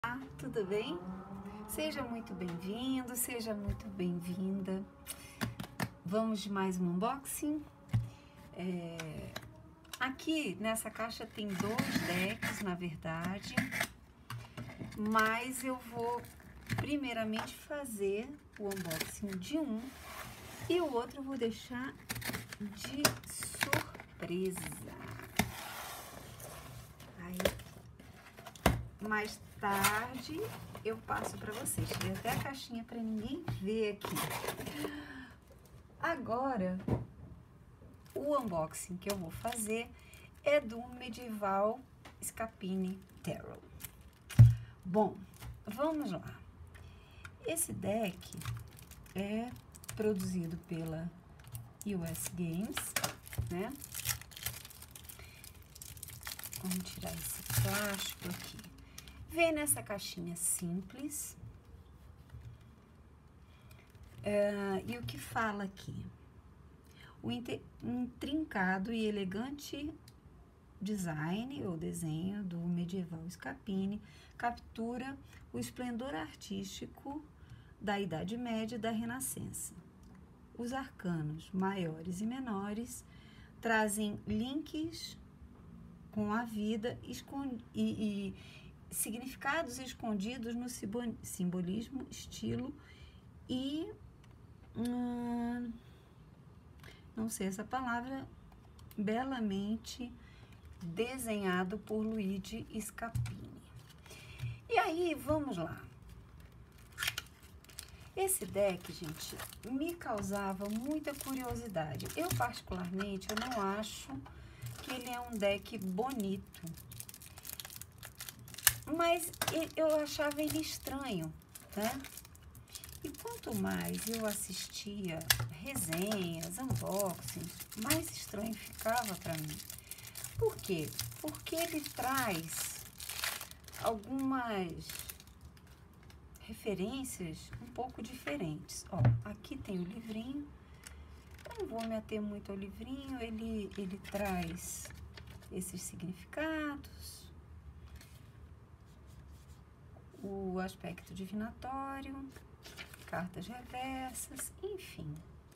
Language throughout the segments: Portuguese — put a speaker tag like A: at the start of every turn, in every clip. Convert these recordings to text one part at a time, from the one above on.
A: Olá, tudo bem? Seja muito bem-vindo, seja muito bem-vinda. Vamos de mais um unboxing. Aqui nessa caixa tem dois decks, na verdade, mas eu vou primeiramente fazer o unboxing de um e o outro eu vou deixar de surpresa. Aí, mais tarde eu passo para vocês. Tirei até a caixinha para ninguém ver aqui. Agora, o unboxing que eu vou fazer é do Medieval Scapini Tarot. Bom, vamos lá. Esse deck é produzido pela US Games, né? Vamos tirar esse plástico aqui. Vem nessa caixinha simples. E o que fala aqui? O intrincado e elegante design ou desenho do Medieval Scapini captura o esplendor artístico da Idade Média e da Renascença. Os arcanos maiores e menores trazem links com a vida e significados escondidos no simbolismo, estilo e não sei essa palavra, belamente desenhado por Luigi Scapini. E aí, vamos lá. Esse deck, gente, me causava muita curiosidade. Eu, particularmente, eu não acho que ele é um deck bonito. Mas eu achava ele estranho, né? E quanto mais eu assistia resenhas, unboxings, mais estranho ficava para mim. Por quê? Porque ele traz algumas referências um pouco diferentes. Ó, aqui tem o livrinho. Eu não vou me ater muito ao livrinho. Ele traz esses significados, o aspecto divinatório, cartas reversas, enfim.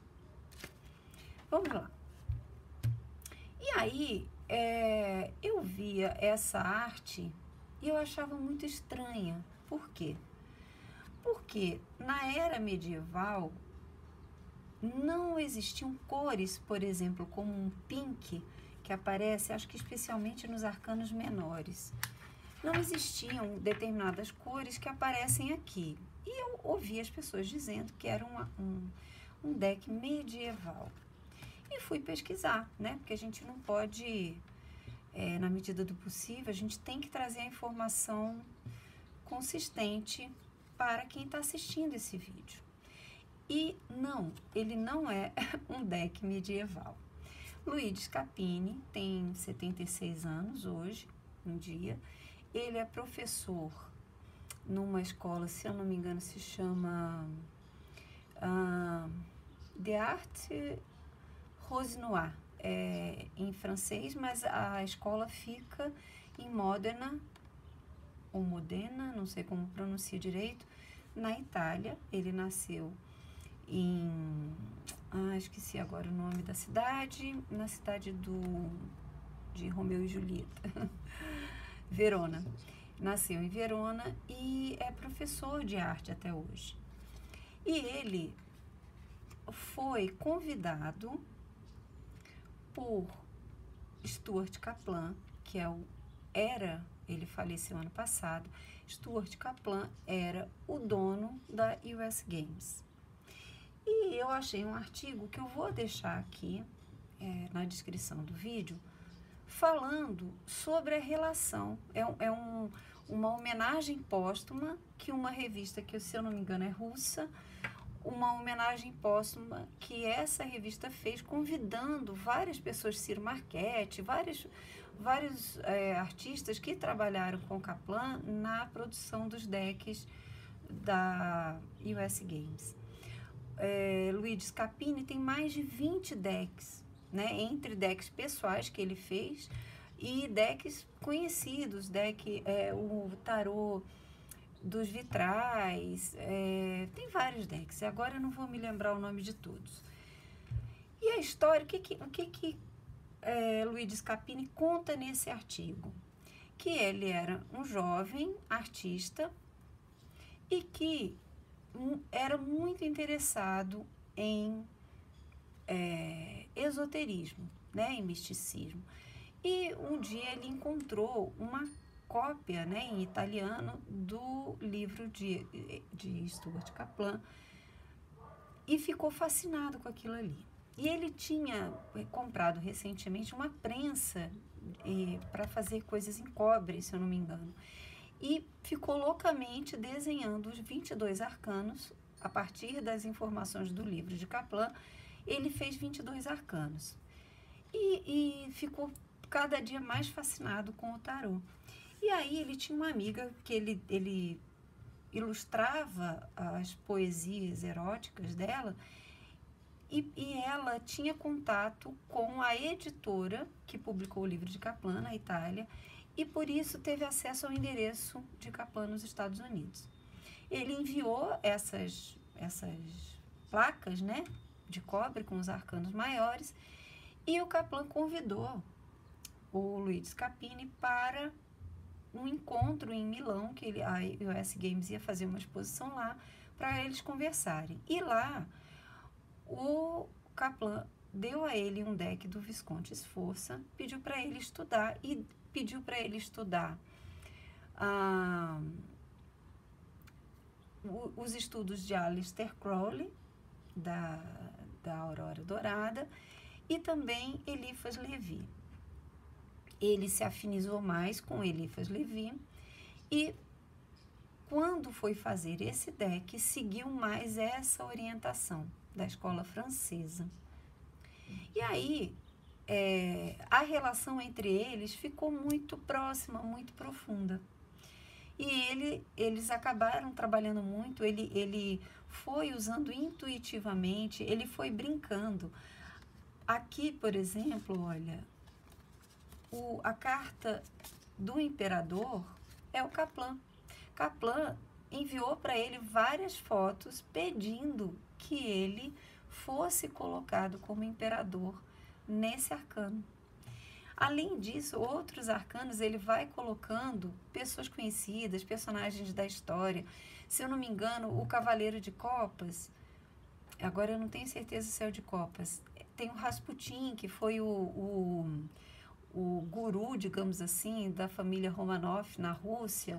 A: Vamos lá. E aí, eu via essa arte e eu achava muito estranha. Por quê? Porque na era medieval não existiam cores, por exemplo, como um pink, que aparece, acho que especialmente nos arcanos menores. Não existiam determinadas cores que aparecem aqui. E eu ouvi as pessoas dizendo que era um deck medieval. E fui pesquisar, né? Porque a gente não pode, na medida do possível, a gente tem que trazer a informação consistente para quem está assistindo esse vídeo. E não, ele não é um deck medieval. Luigi Scapini tem 76 anos hoje, um dia. Ele é professor numa escola, se eu não me engano, se chama The Art Rosenoir, em francês, mas a escola fica em Modena, ou Modena, não sei como pronuncia direito, na Itália. Ele nasceu em... esqueci agora o nome da cidade, na cidade de Romeu e Julieta, Verona. Nasceu em Verona e é professor de arte até hoje. E ele foi convidado por Stuart Kaplan, que ele faleceu ano passado. Stuart Kaplan era o dono da US Games. E eu achei um artigo que eu vou deixar aqui na descrição do vídeo, falando sobre a relação. Uma homenagem póstuma que uma revista, que se eu não me engano é russa, uma homenagem póstuma que essa revista fez, convidando várias pessoas, Ciro Marchetti, vários artistas que trabalharam com Kaplan na produção dos decks da US Games. Luigi Scapini tem mais de 20 decks, né, entre decks pessoais que ele fez e decks conhecidos, o tarô dos vitrais, tem vários decks, agora eu não vou me lembrar o nome de todos. E a história, o que Luigi Scapini conta nesse artigo? Que ele era um jovem artista e que era muito interessado em esoterismo, né, em misticismo. E um dia ele encontrou uma cópia, né, em italiano do livro de Stuart Kaplan e ficou fascinado com aquilo ali. E ele tinha comprado recentemente uma prensa para fazer coisas em cobre, se eu não me engano. E ficou loucamente desenhando os 22 arcanos. A partir das informações do livro de Kaplan, ele fez 22 arcanos. E ficou cada dia mais fascinado com o tarô. E aí ele tinha uma amiga que ele ilustrava as poesias eróticas dela, e ela tinha contato com a editora que publicou o livro de Kaplan na Itália, e por isso teve acesso ao endereço de Kaplan nos Estados Unidos. Ele enviou essas placas, né, de cobre com os arcanos maiores, e o Kaplan convidou o Luigi Scapini para um encontro em Milão, que a US Games ia fazer uma exposição lá, para eles conversarem. E lá, o Kaplan deu a ele um deck do Visconti Sforza, pediu para ele estudar os estudos de Aleister Crowley, da Aurora Dourada, e também Eliphas Levi. Ele se afinizou mais com Eliphas Levi e, quando foi fazer esse deck, seguiu mais essa orientação da escola francesa. E aí, a relação entre eles ficou muito próxima, muito profunda. E eles acabaram trabalhando muito, ele foi usando intuitivamente, ele foi brincando. Aqui, por exemplo, olha, a carta do imperador é o Kaplan. Kaplan enviou para ele várias fotos pedindo que ele fosse colocado como imperador nesse arcano. Além disso, outros arcanos ele vai colocando pessoas conhecidas, personagens da história. Se eu não me engano, o Cavaleiro de Copas, agora eu não tenho certeza se é o de Copas, tem o Rasputin, que foi o guru, digamos assim, da família Romanov na Rússia,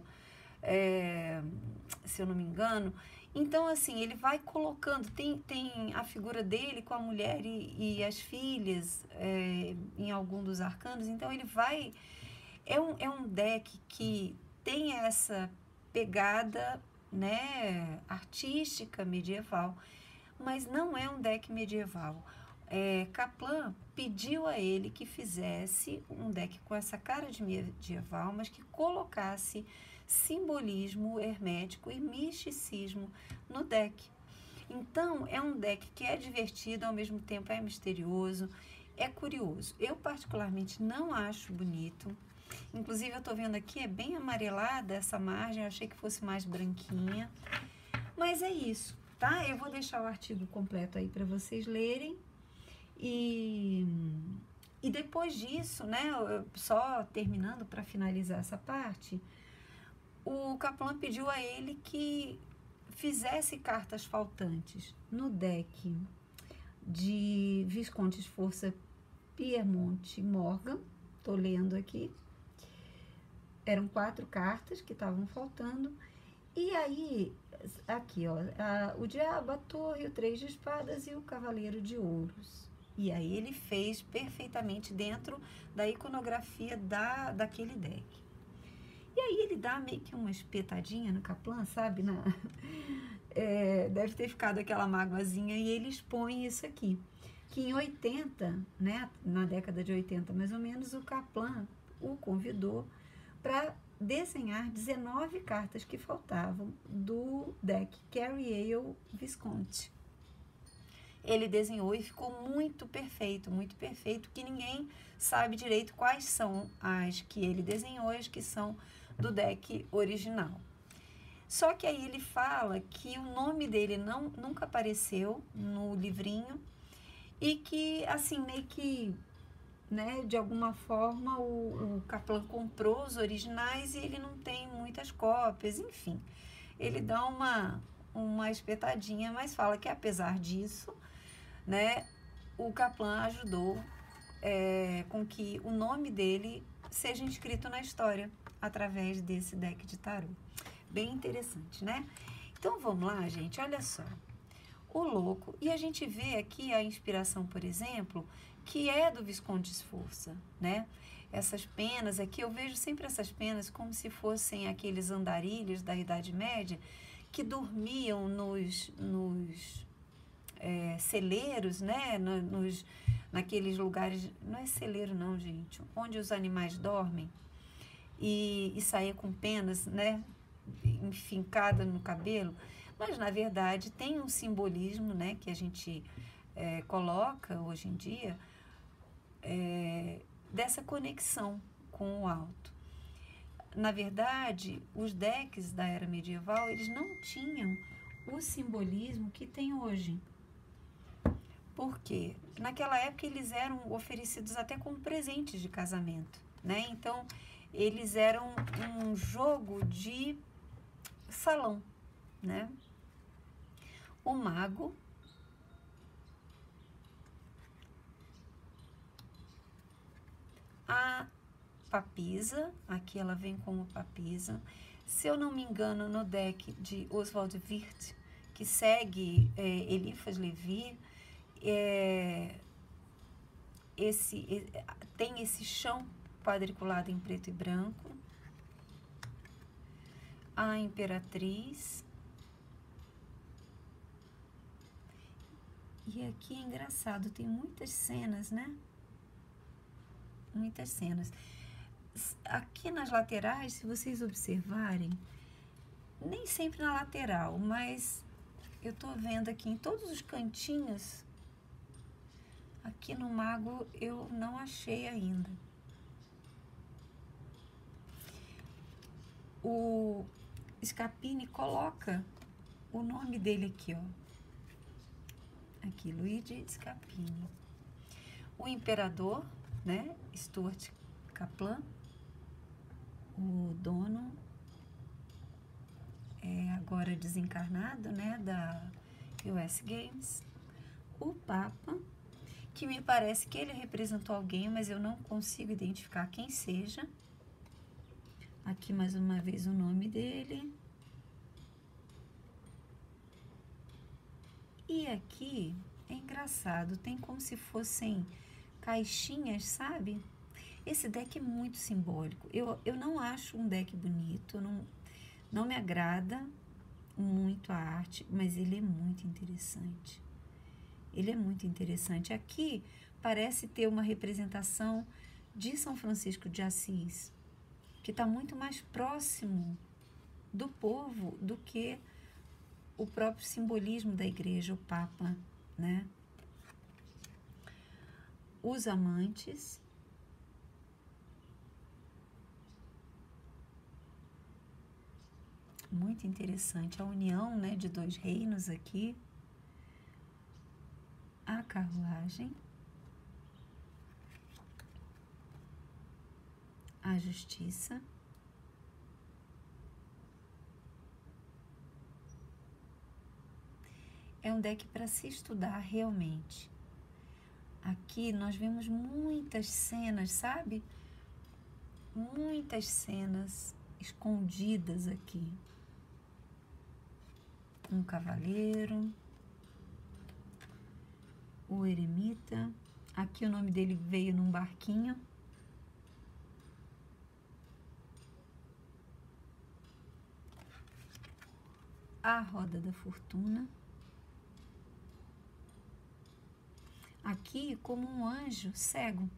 A: se eu não me engano. Então, assim, ele vai colocando, tem a figura dele com a mulher e as filhas em algum dos arcanos. Então, ele vai... É um deck que tem essa pegada, né, artística medieval, mas não é um deck medieval. Kaplan pediu a ele que fizesse um deck com essa cara de medieval, mas que colocasse simbolismo hermético e misticismo no deck. Então, é um deck que é divertido, ao mesmo tempo é misterioso, é curioso. Eu, particularmente, não acho bonito. Inclusive, eu estou vendo aqui, é bem amarelada essa margem, eu achei que fosse mais branquinha. Mas é isso, tá? Eu vou deixar o artigo completo aí para vocês lerem. E depois disso, né, só terminando para finalizar essa parte, o Kaplan pediu a ele que fizesse cartas faltantes no deck de Visconti Sforza Piemonte Morgan. Estou lendo aqui. Eram 4 cartas que estavam faltando. E aí, aqui, ó, o Diabo, a Torre, o 3 de Espadas e o Cavaleiro de Ouros. E aí ele fez perfeitamente dentro da iconografia daquele deck. E aí ele dá meio que uma espetadinha no Kaplan, sabe? Deve ter ficado aquela mágoazinha, e ele expõe isso aqui. Que em 80, né, na década de 80 mais ou menos, o Kaplan o convidou para desenhar 19 cartas que faltavam do deck Cary Ale Visconti. Ele desenhou e ficou muito perfeito, que ninguém sabe direito quais são as que ele desenhou e as que são do deck original. Só que aí ele fala que o nome dele nunca apareceu no livrinho e que, assim, meio que, né, de alguma forma o Kaplan comprou os originais e ele não tem muitas cópias, enfim. Ele dá uma espetadinha, mas fala que apesar disso, né, o Kaplan ajudou com que o nome dele seja inscrito na história através desse deck de tarô. Bem interessante, né? Então vamos lá, gente, olha só. O louco, e a gente vê aqui a inspiração, por exemplo, que é do Visconde Sforza, né? Essas penas aqui, eu vejo sempre essas penas como se fossem aqueles andarilhos da Idade Média que dormiam nos celeiros, né? Naqueles lugares, não é celeiro não, gente, onde os animais dormem e saía com penas, né? Enfincada no cabelo, mas na verdade tem um simbolismo, né, que a gente coloca hoje em dia dessa conexão com o alto. Na verdade, os decks da era medieval, eles não tinham o simbolismo que tem hoje. Por quê? Naquela época eles eram oferecidos até como presentes de casamento, né? Então, eles eram um jogo de salão, né? O mago, a papisa, aqui ela vem como papisa. Se eu não me engano, no deck de Oswald Wirth, que segue Eliphas Levi, tem esse chão quadriculado em preto e branco. A imperatriz. E aqui é engraçado, tem muitas cenas, né? Muitas cenas. Aqui nas laterais, se vocês observarem, nem sempre na lateral, mas eu tô vendo aqui em todos os cantinhos. Aqui no mago eu não achei ainda. O Scapini coloca o nome dele aqui, ó. Aqui, Luigi Scapini. O imperador, né, Stuart Kaplan, o dono, agora desencarnado, né, da US Games. O Papa, que me parece que ele representou alguém, mas eu não consigo identificar quem seja. Aqui mais uma vez o nome dele. E aqui é engraçado, tem como se fossem caixinhas, sabe? Esse deck é muito simbólico. Eu não acho um deck bonito, não me agrada muito a arte, mas ele é muito interessante. Ele é muito interessante. Aqui parece ter uma representação de São Francisco de Assis, que está muito mais próximo do povo do que o próprio simbolismo da igreja, o Papa, né? Os amantes. Muito interessante a união, né, de dois reinos aqui. A carruagem. A justiça. É um deck para se estudar realmente. Aqui nós vemos muitas cenas, sabe? Muitas cenas escondidas aqui. Um cavaleiro. O eremita. Aqui o nome dele veio num barquinho. A roda da fortuna. Aqui como um anjo cego.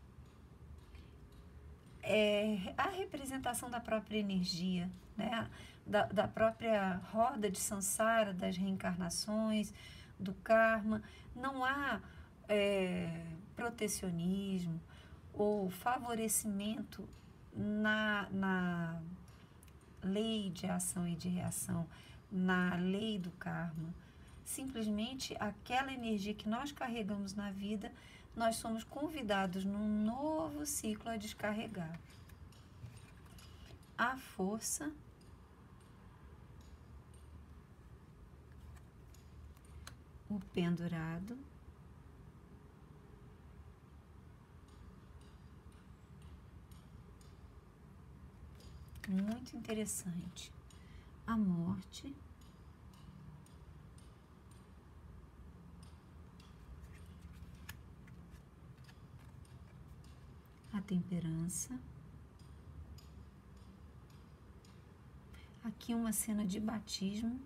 A: É a representação da própria energia, né? Da própria roda de Sansara, das reencarnações, do karma. Não há protecionismo ou favorecimento lei de ação e de reação, na lei do karma. Simplesmente aquela energia que nós carregamos na vida, nós somos convidados num novo ciclo a descarregar. A força, o pendurado, muito interessante, a morte, a temperança. Aqui uma cena de batismo,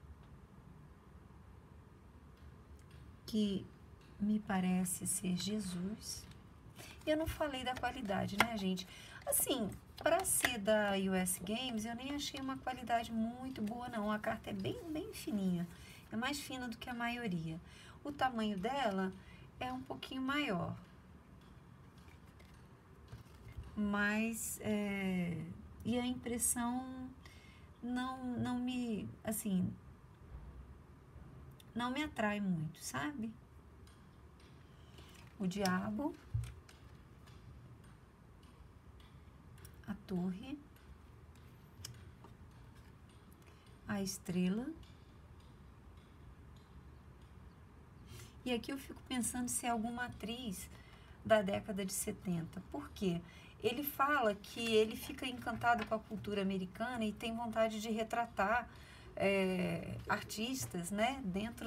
A: que me parece ser Jesus. Eu não falei da qualidade, né, gente? Assim, para ser da US Games, eu nem achei uma qualidade muito boa, não. A carta é bem fininha. É mais fina do que a maioria. O tamanho dela é um pouquinho maior. Mas, e a impressão não me, assim, não me atrai muito, sabe? O diabo, a torre, a estrela. E aqui eu fico pensando se é alguma atriz da década de 70. Por quê? Ele fala que ele fica encantado com a cultura americana e tem vontade de retratar artistas, né, dentro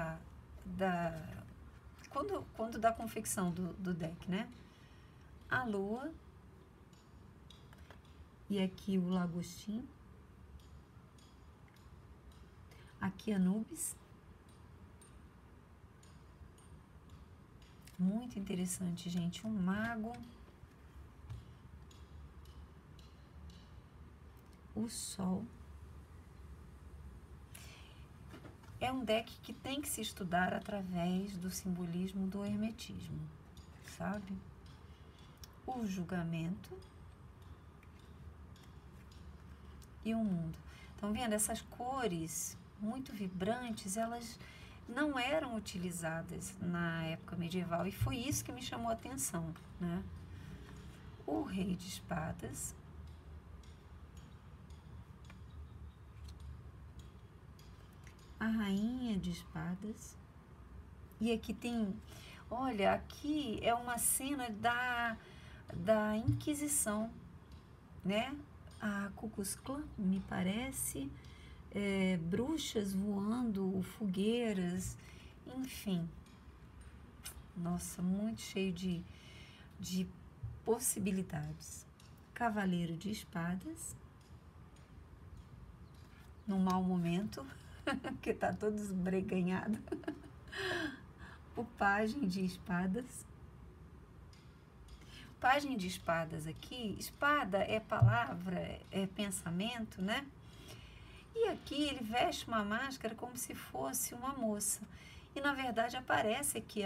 A: quando da confecção do deck, né? A lua, e aqui o lagostim, aqui Anubis. Muito interessante, gente. Um mago, o sol. É um deck que tem que se estudar através do simbolismo do hermetismo, sabe? O julgamento e o mundo. Estão vendo? Essas cores muito vibrantes, elas não eram utilizadas na época medieval, e foi isso que me chamou a atenção, né? O rei de espadas, a rainha de espadas, e aqui tem, olha, aqui é uma cena da Inquisição, né? A Ku Klux Klan, me parece, bruxas voando, fogueiras, enfim. Nossa, muito cheio de possibilidades. Cavaleiro de espadas, num mau momento, que tá todo esbreganhado. O pajem de espadas. Pajem de espadas aqui, espada é palavra, é pensamento, né? E aqui ele veste uma máscara como se fosse uma moça. E na verdade aparece aqui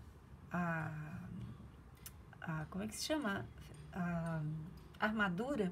A: como é que se chama? A armadura.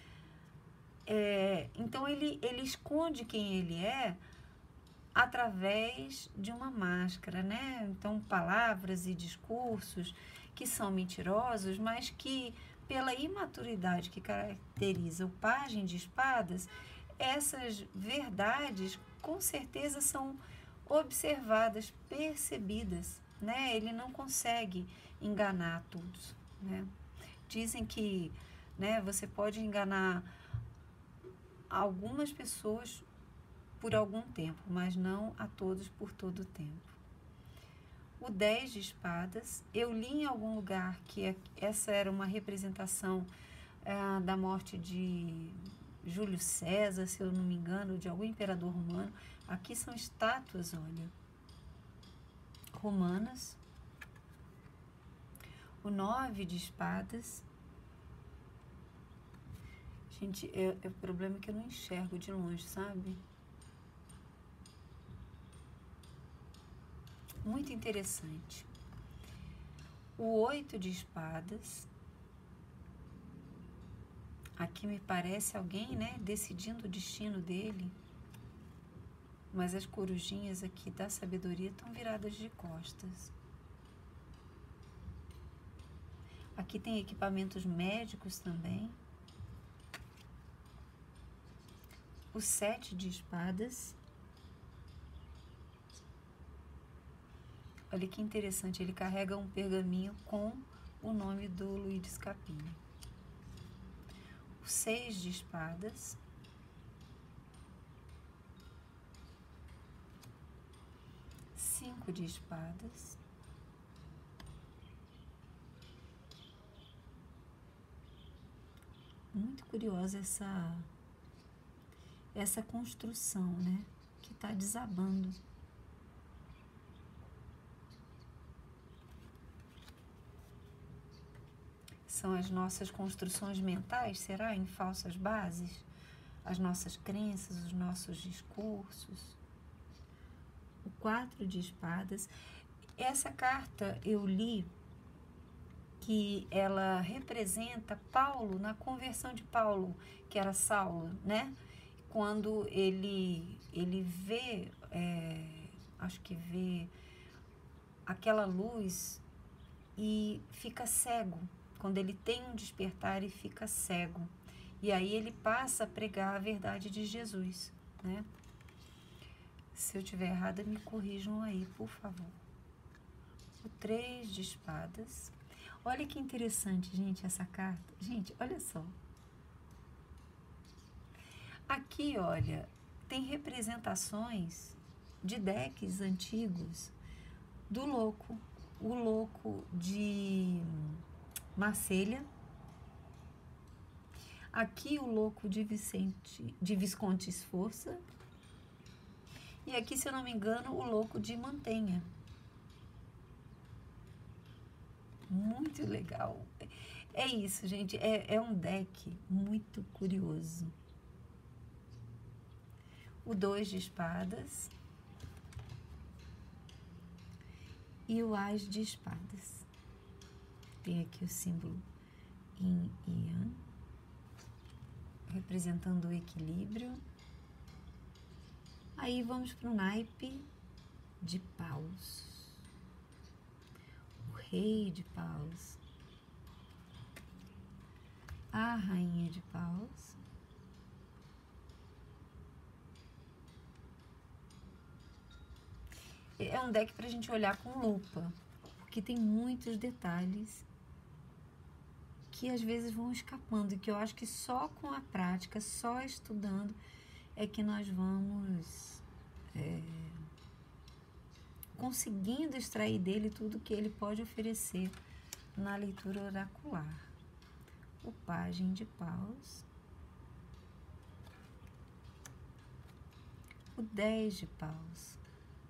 A: Então ele esconde quem ele é através de uma máscara, né? Então palavras e discursos que são mentirosos, mas que pela imaturidade que caracteriza o pajem de espadas, essas verdades com certeza são observadas, percebidas, né? Ele não consegue enganar todos, né? Dizem que, né, você pode enganar algumas pessoas por algum tempo, mas não a todos por todo o tempo. O 10 de espadas, eu li em algum lugar que essa era uma representação da morte de Júlio César, se eu não me engano, de algum imperador romano. Aqui são estátuas, olha, romanas. O 9 de espadas. Gente, o problema é que eu não enxergo de longe, sabe? Muito interessante. O 8 de espadas, Aqui me parece alguém, né, decidindo o destino dele. Mas as corujinhas aqui da sabedoria estão viradas de costas. Aqui tem equipamentos médicos também. O 7 de espadas. Olha que interessante, ele carrega um pergaminho com o nome do Luiz Scapini. O 6 de espadas. Cinco de espadas. Muito curiosa essa construção, né? Que está desabando. São as nossas construções mentais, será? Em falsas bases? As nossas crenças, os nossos discursos. O 4 de espadas. Essa carta eu li que ela representa Paulo na conversão de Paulo, que era Saulo, né? Quando ele vê, acho que vê aquela luz e fica cego. Quando ele tem um despertar e fica cego. E aí ele passa a pregar a verdade de Jesus, né? Se eu estiver errada, me corrijam aí, por favor. O 3 de espadas. Olha que interessante, gente, essa carta. Gente, olha só. Aqui, olha, tem representações de decks antigos do louco. O louco de Marselha. Aqui o louco de Visconti Sforza. E aqui, se eu não me engano, o louco de Mantenha. Muito legal. É isso, gente. É um deck muito curioso. O 2 de espadas. E o As de espadas. Tem aqui o símbolo Yin e Yang, representando o equilíbrio. Aí vamos para o naipe de paus. O rei de paus. A rainha de paus. É um deck para a gente olhar com lupa, porque tem muitos detalhes que às vezes vão escapando e que eu acho que só com a prática, só estudando, é que nós vamos conseguindo extrair dele tudo que ele pode oferecer na leitura oracular. O pajem de paus. O 10 de paus.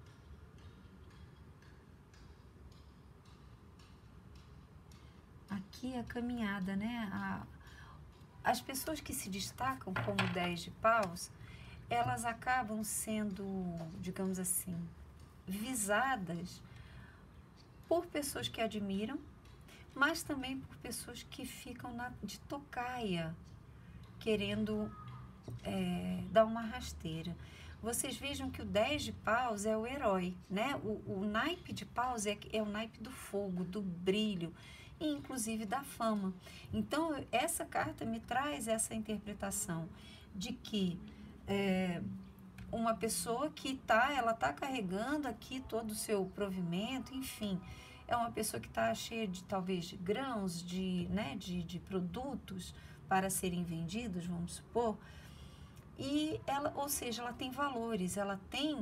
A: Aqui a caminhada, né? As pessoas que se destacam como 10 de paus, elas acabam sendo, digamos assim, visadas por pessoas que admiram, mas também por pessoas que ficam de tocaia, querendo dar uma rasteira. Vocês vejam que o 10 de paus é o herói, né? O naipe de paus é o naipe do fogo, do brilho, e inclusive da fama. Então, essa carta me traz essa interpretação de que uma pessoa que ela está carregando aqui todo o seu provimento, enfim, é uma pessoa que está cheia de, talvez, de grãos, de produtos para serem vendidos, vamos supor, e ela, ou seja, ela tem valores, ela tem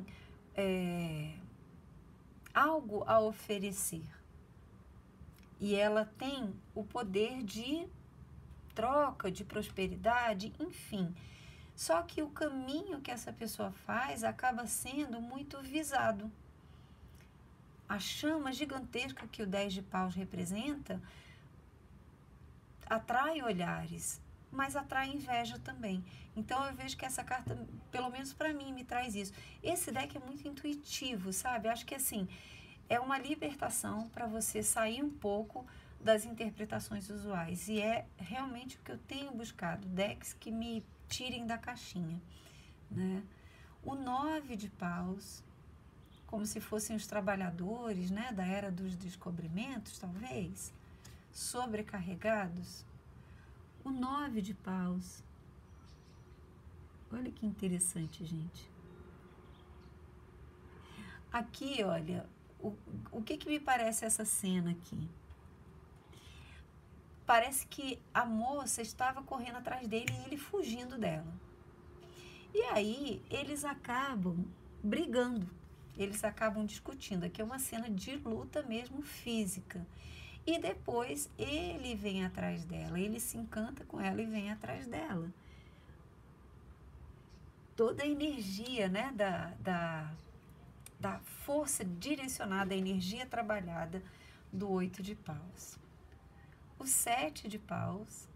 A: algo a oferecer. E ela tem o poder de troca, de prosperidade, enfim. Só que o caminho que essa pessoa faz acaba sendo muito visado. A chama gigantesca que o 10 de paus representa atrai olhares, mas atrai inveja também. Então eu vejo que essa carta, pelo menos para mim, me traz isso. Esse deck é muito intuitivo, sabe? Acho que assim, é uma libertação para você sair um pouco das interpretações usuais. E é realmente o que eu tenho buscado, decks que me tirem da caixinha, né? O 9 de paus, como se fossem os trabalhadores, né, da era dos descobrimentos, talvez, sobrecarregados. O 9 de paus. Olha que interessante, gente. Aqui, olha, o que me parece essa cena aqui? Parece que a moça estava correndo atrás dele e ele fugindo dela. E aí, eles acabam brigando, eles acabam discutindo. Aqui é uma cena de luta mesmo física. E depois ele vem atrás dela, ele se encanta com ela e vem atrás dela. Toda a energia, né, da força direcionada, a energia trabalhada do 8 de paus. O 7 de paus.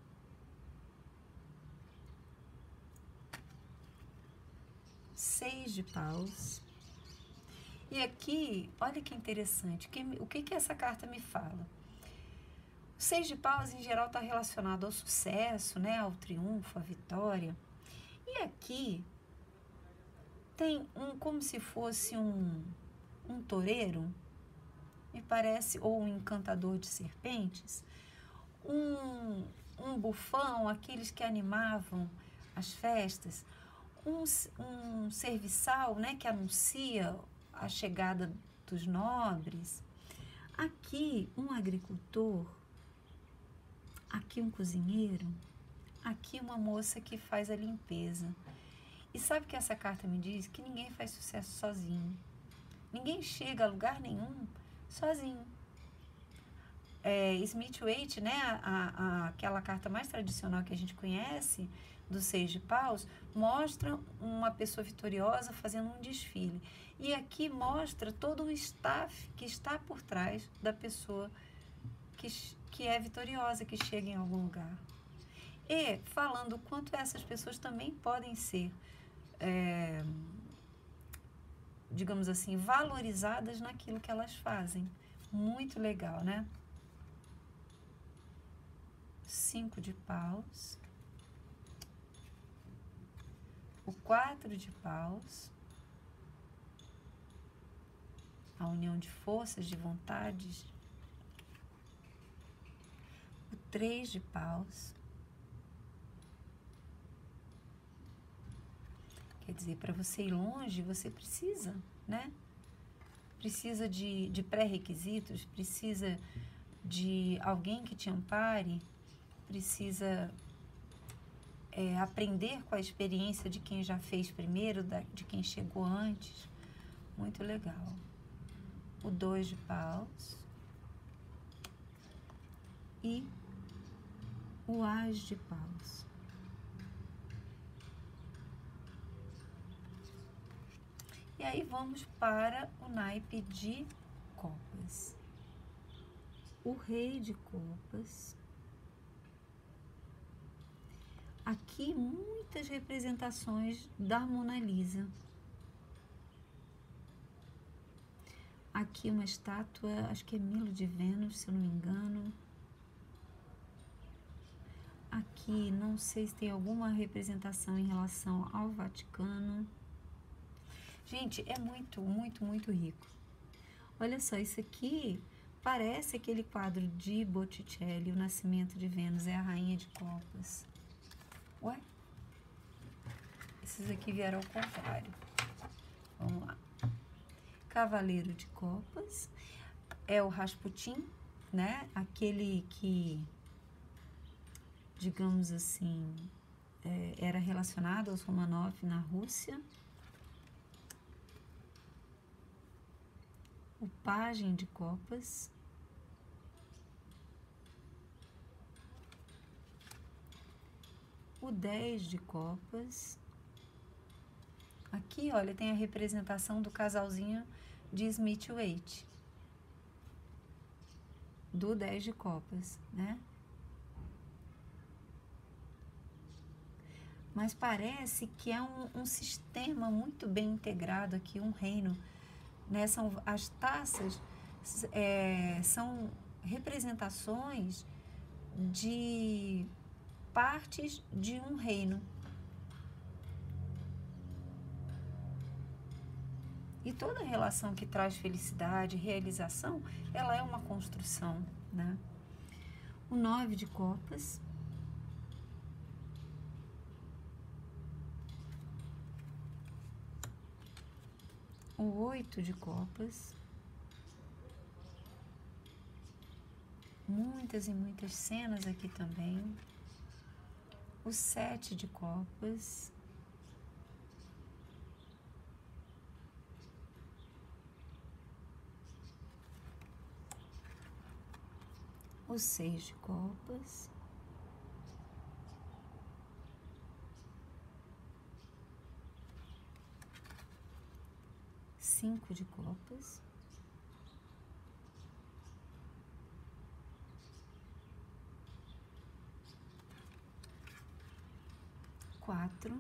A: Seis de paus. E aqui, olha que interessante, o que essa carta me fala? O 6 de paus, em geral, está relacionado ao sucesso, né, ao triunfo, à vitória. E aqui tem como se fosse um toureiro, me parece, ou um encantador de serpentes, um bufão, aqueles que animavam as festas, um serviçal, né, que anuncia a chegada dos nobres. Aqui um agricultor, aqui um cozinheiro, aqui uma moça que faz a limpeza. E sabe o que essa carta me diz? Que ninguém faz sucesso sozinho. Ninguém chega a lugar nenhum sozinho. Smith-Waite, né, aquela carta mais tradicional que a gente conhece, do 6 de paus, mostra uma pessoa vitoriosa fazendo um desfile. E aqui mostra todo o staff que está por trás da pessoa que é vitoriosa, que chega em algum lugar. E falando o quanto essas pessoas também podem ser, digamos assim, valorizadas naquilo que elas fazem. Muito legal, né? 5 de paus. O 4 de paus. A união de forças, de vontades. O 3 de paus. Quer dizer, para você ir longe, você precisa, né? Precisa de pré-requisitos, precisa de alguém que te ampare, precisa aprender com a experiência de quem já fez primeiro, de quem chegou antes. Muito legal. O 2 de paus e o as de paus. E aí vamos para o naipe de copas. O rei de copas. Aqui muitas representações da Mona Lisa. Aqui uma estátua, acho que é Milo de Vênus, se eu não me engano. Aqui não sei se tem alguma representação em relação ao Vaticano. Gente, é muito, muito, muito rico. Olha só, isso aqui parece aquele quadro de Botticelli, O Nascimento de Vênus, é a Rainha de Copas. Ué? Esses aqui vieram ao contrário. Vamos lá. Cavaleiro de Copas é o Rasputin, né? Aquele que, digamos assim, era relacionado aos Romanov na Rússia. O Pajem de Copas. O 10 de copas. Aqui, olha, tem a representação do casalzinho de Smith-Waite. Do 10 de copas, né? Mas parece que é um sistema muito bem integrado aqui, um reino, né? As taças são representações de partes de um reino. E toda relação que traz felicidade, realização, ela é uma construção, né? O 9 de copas. O 8 de copas. Muitas e muitas cenas aqui também. O 7 de copas. O 6 de copas. Cinco de copas. Quatro.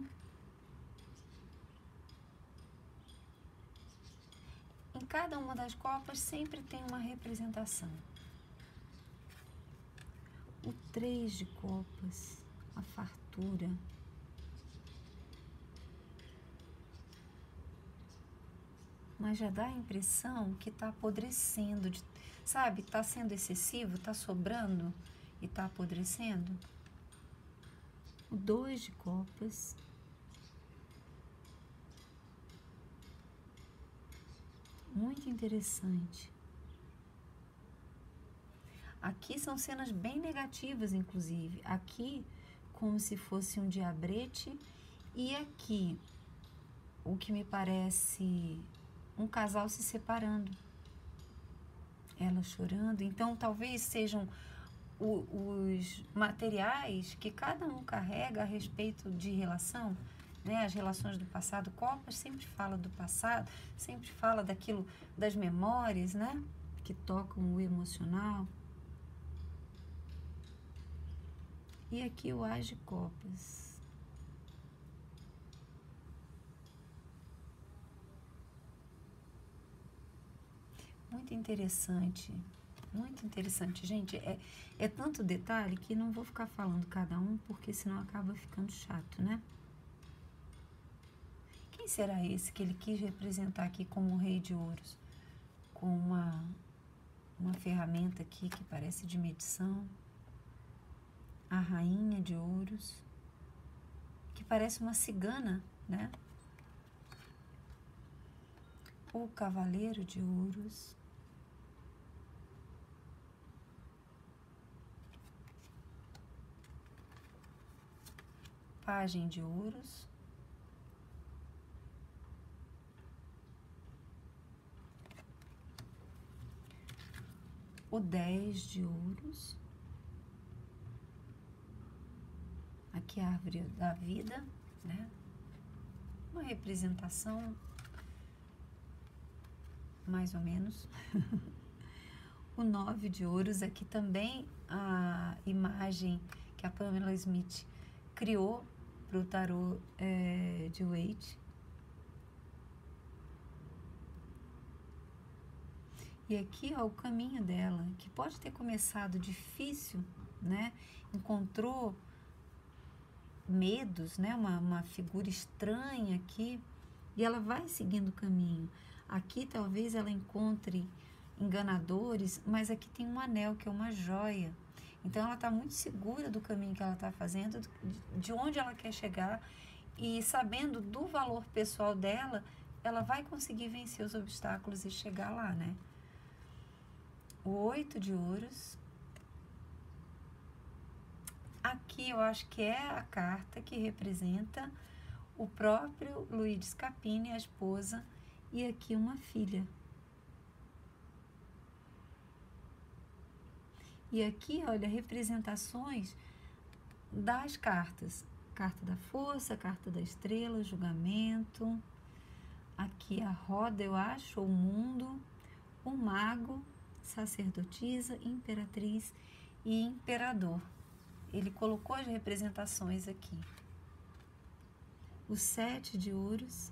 A: Em cada uma das copas sempre tem uma representação. O 3 de copas, a fartura. Mas já dá a impressão que está apodrecendo, sabe? Está sendo excessivo, está sobrando e está apodrecendo. O 2 de copas. Muito interessante. Aqui são cenas bem negativas, inclusive. Aqui, como se fosse um diabrete. E aqui, o que me parece um casal se separando. Ela chorando. Então, talvez sejam os materiais que cada um carrega a respeito de relação, né? As relações do passado. Copas sempre fala do passado, sempre fala daquilo, das memórias, né? Que tocam o emocional. E aqui o As de copas. Muito interessante, gente. É tanto detalhe que não vou ficar falando cada um, porque senão acaba ficando chato, né? Quem será esse que ele quis representar aqui como o Rei de Ouros? Com uma ferramenta aqui que parece de medição. A Rainha de Ouros, que parece uma cigana, né? O Cavaleiro de Ouros. Pajem de Ouros. O 10 de Ouros. Aqui a árvore da vida, né? Uma representação, mais ou menos. O 9 de Ouros, aqui também a imagem que a Pamela Smith criou para o tarô de Waite. E aqui, ó, o caminho dela, que pode ter começado difícil, né? Encontrou medos, né? Uma figura estranha aqui, e ela vai seguindo o caminho. Aqui talvez ela encontre enganadores, mas aqui tem um anel, que é uma joia. Então ela está muito segura do caminho que ela está fazendo, de onde ela quer chegar, e sabendo do valor pessoal dela, ela vai conseguir vencer os obstáculos e chegar lá, né? O 8 de Ouros. Aqui eu acho que é a carta que representa o próprio Luigi Scapini, a esposa, e aqui uma filha. E aqui, olha, representações das cartas. Carta da força, carta da estrela, julgamento. Aqui a roda, eu acho, o mundo, o mago, sacerdotisa, imperatriz e imperador. Ele colocou as representações aqui. O 7 de Ouros.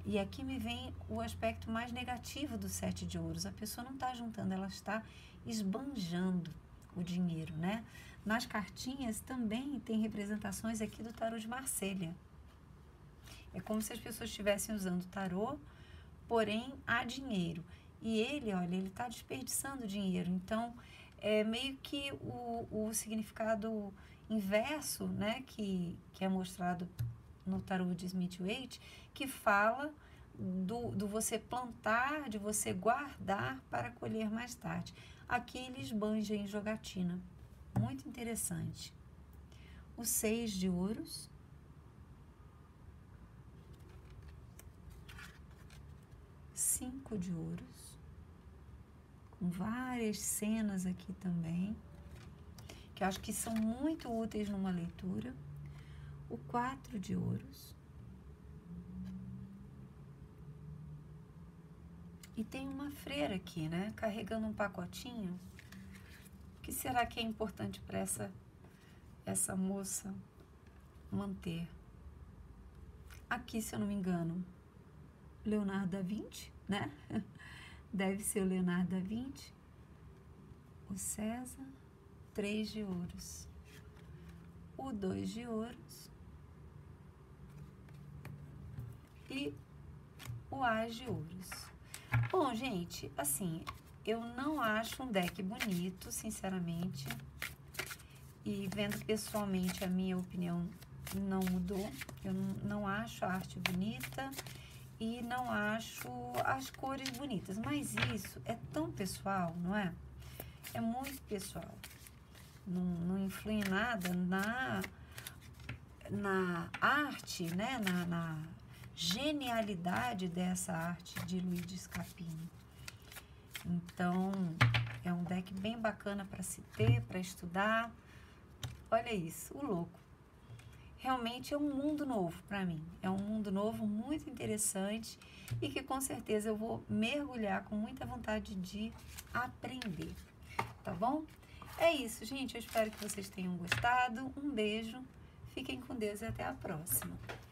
A: E aqui me vem o aspecto mais negativo do 7 de ouros. A pessoa não está juntando, ela está esbanjando o dinheiro, né? Nas cartinhas também tem representações aqui do tarô de Marselha. É como se as pessoas estivessem usando tarô, porém há dinheiro. E ele, olha, ele está desperdiçando dinheiro. Então, é meio que o significado inverso, né, que é mostrado no tarô de Smith-Waite, que fala do você plantar, de você guardar para colher mais tarde. Aqui ele esbanja em jogatina. Muito interessante. O 6 de ouros. Cinco de ouros, com várias cenas aqui também, que eu acho que são muito úteis numa leitura. O 4 de ouros. E tem uma freira aqui, né, carregando um pacotinho. O que será que é importante para essa moça manter? Aqui, se eu não me engano, Leonardo da Vinci, né? Deve ser o Leonardo da Vinci. O César, 3 de ouros. O 2 de ouros. E o As de ouros. Bom, gente, assim, eu não acho um deck bonito, sinceramente. E vendo pessoalmente, a minha opinião não mudou. Eu não acho a arte bonita. E não acho as cores bonitas, mas isso é tão pessoal, não é? É muito pessoal. Não influi em nada na arte, né? Na genialidade dessa arte de Luigi Scapini. Então, é um deck bem bacana para se ter, para estudar. Olha isso, o louco. Realmente é um mundo novo para mim. É um mundo novo muito interessante e que com certeza eu vou mergulhar com muita vontade de aprender. Tá bom? É isso, gente. Eu espero que vocês tenham gostado. Um beijo. Fiquem com Deus e até a próxima.